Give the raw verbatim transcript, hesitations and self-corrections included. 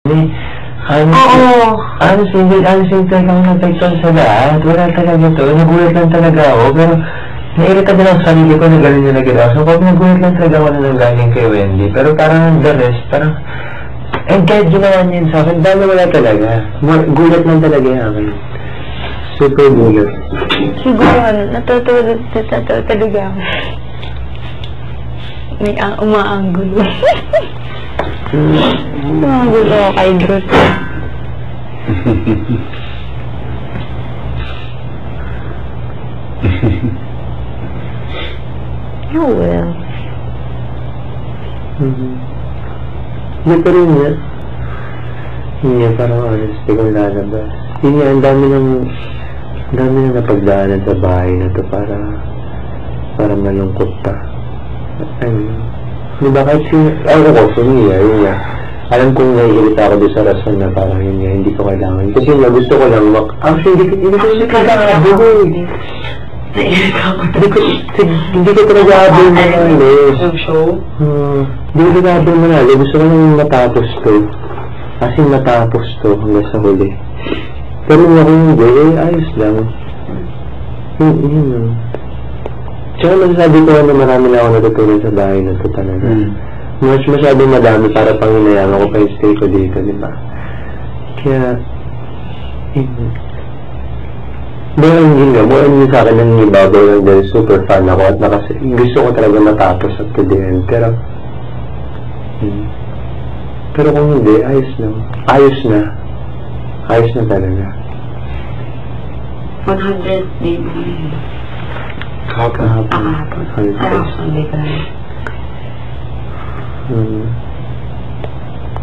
Ano, Oo. ano single, ano single talaga ang napektuhan sa lahat. Wala talaga to. Nagulat lang talaga ako. Pero, nairita din ako sa sarili ko na gano'n yung nagalaw. So, pag nagulat lang talaga ako na nanggaling kay Wendy. Pero parang the rest, parang, and kahit ginawa niya yun sa akin, dahil wala talaga. Gulat lang talaga yung akin. Super gulat. Siguro ano, natutulog sa talaga ako. May uh, umaanggulo. Umaanggulo ako kay Groot. Oh well. Mm-hmm. Hindi pa rin niya. Hindi niya parang honestly kung lalabas. Hindi niya, ang dami ng ang dami na napagdaanan sa bahay na to para para malungkot pa. Ano? Di ba kahit si... Ako ko, sumiya, yun nga. Alam kong naiirita ako doon sa rason na parang yun nga, hindi ko kailangan. Kasi nga gusto ko lang mak... Actually, hindi ko hindi ko hindi ko kailangan. Naiirita ako. Hindi ko hindi ko talaga abol manalo. Show? Hmm. Hindi ko talaga abol manalo. Gusto ko lang matapos to. Kasi matapos to hanggang sa huli. Pero kung ako hindi, eh, ayos lang. Yun, yun lang. Tsaka masasabi ko na marami na ako natutunan sa bahay na ito talaga. Mm. Mas masyadong madami para pang hinayaman ko pa yung stay ko dito, di ba? Kaya, yun. Buwan yun nga, buwan yun sa akin ng ibabaw lang dahil super fan ako at nakas gusto ko talaga matapos at to the end. Pero, hmm. Pero kung hindi, ayos lang. Ayos na. Ayos na talaga. one hundred maybe. Kahapon. Kahapon. Kahapon. Kahapon. Hmm.